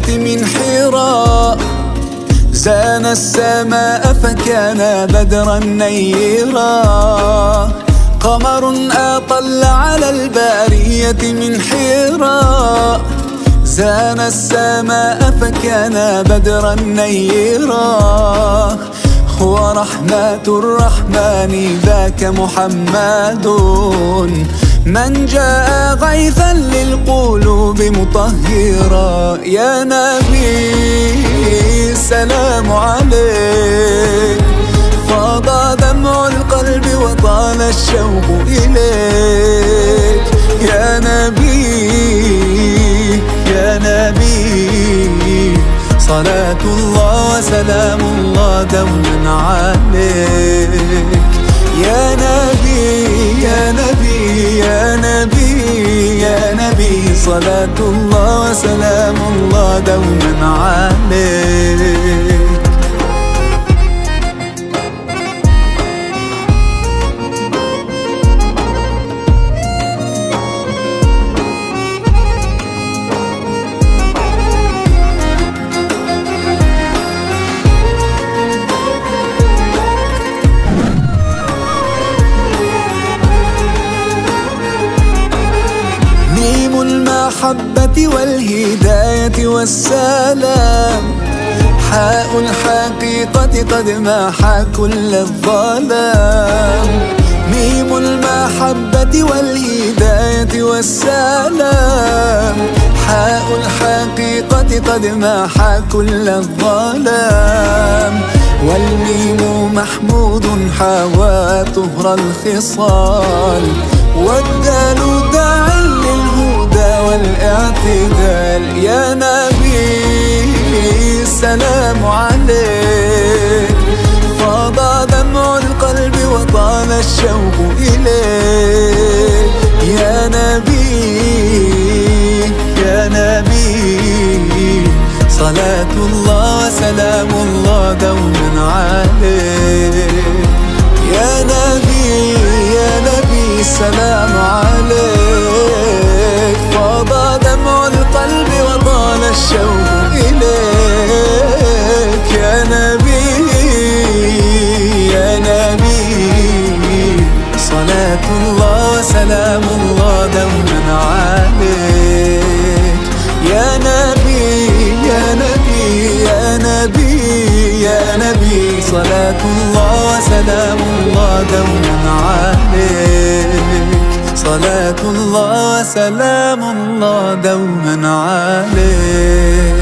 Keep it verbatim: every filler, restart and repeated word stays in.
من حراء، زان السماء فكان بدرا نيرا. قمر أطل على البارية من حراء، زان السماء فكان بدرا نيرا. هو رحمة الرحمن ذاك محمد، من جاء غيثا للقلوب مطهرا. يا نبي السلام عليك، فاض دمع القلب وطال الشوق إليك. يا نبي يا نبي صلاة الله وسلام الله دوما عليك. يا نبي يا نبي يا نبي يا نبي صلاة الله وسلام الله دوما عليك. المحبة والهداية والسلام، حاء الحقيقة قد محى كل الظلام. ميم المحبة والهداية والسلام، حاء الحقيقة قد محى كل الظلام. والميم محمود حوى طهر الخصال، والدال داع للهدى والاعتدال. يا نبي السلام عليك، فاض دمع القلب وطال الشوق إليك. يا نبي يا نبي صلاة الله وسلام الله دوما عليك. يا نبي يا نبي السلام عليك، فاض دمع القلب وطال الشوق إليك. يا نبي يا نبي صلاة الله وسلام الله دوما عليك. يا نبي يا نبي يا نبي يا نبي صلاة الله وسلام الله دوما عليك. صلاة الله وسلام الله دوما عليك.